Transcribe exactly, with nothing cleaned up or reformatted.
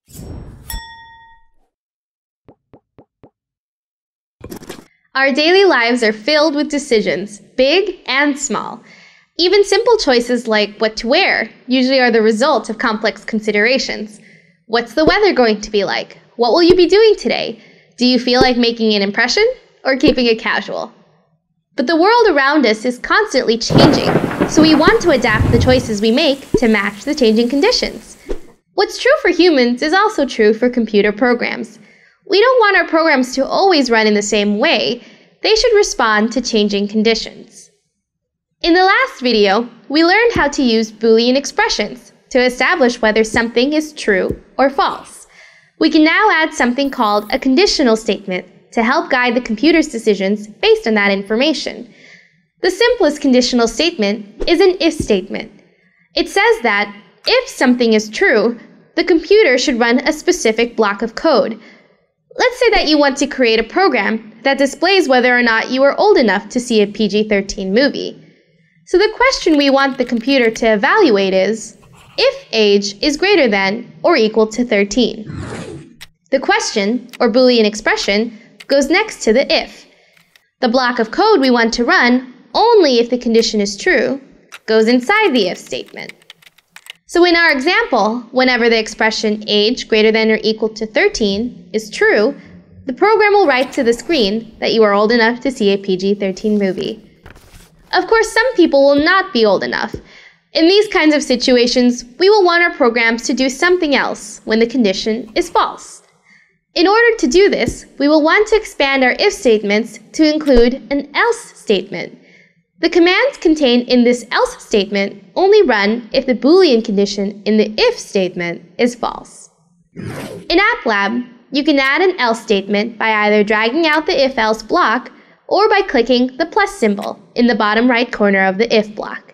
Our daily lives are filled with decisions, big and small. Even simple choices like what to wear usually are the result of complex considerations. What's the weather going to be like? What will you be doing today? Do you feel like making an impression or keeping it casual? But the world around us is constantly changing, so we want to adapt the choices we make to match the changing conditions. What's true for humans is also true for computer programs. We don't want our programs to always run in the same way. They should respond to changing conditions. In the last video, we learned how to use Boolean expressions to establish whether something is true or false. We can now add something called a conditional statement to help guide the computer's decisions based on that information. The simplest conditional statement is an if statement. It says that if something is true, the computer should run a specific block of code. Let's say that you want to create a program that displays whether or not you are old enough to see a P G thirteen movie. So the question we want the computer to evaluate is, if age is greater than or equal to thirteen. The question, or Boolean expression, goes next to the if. The block of code we want to run, only if the condition is true, goes inside the if statement. So in our example, whenever the expression age greater than or equal to thirteen is true, the program will write to the screen that you are old enough to see a P G thirteen movie. Of course, some people will not be old enough. In these kinds of situations, we will want our programs to do something else when the condition is false. In order to do this, we will want to expand our if statements to include an else statement. The commands contained in this else statement only run if the Boolean condition in the if statement is false. In AppLab, you can add an else statement by either dragging out the if-else block or by clicking the plus symbol in the bottom right corner of the if block.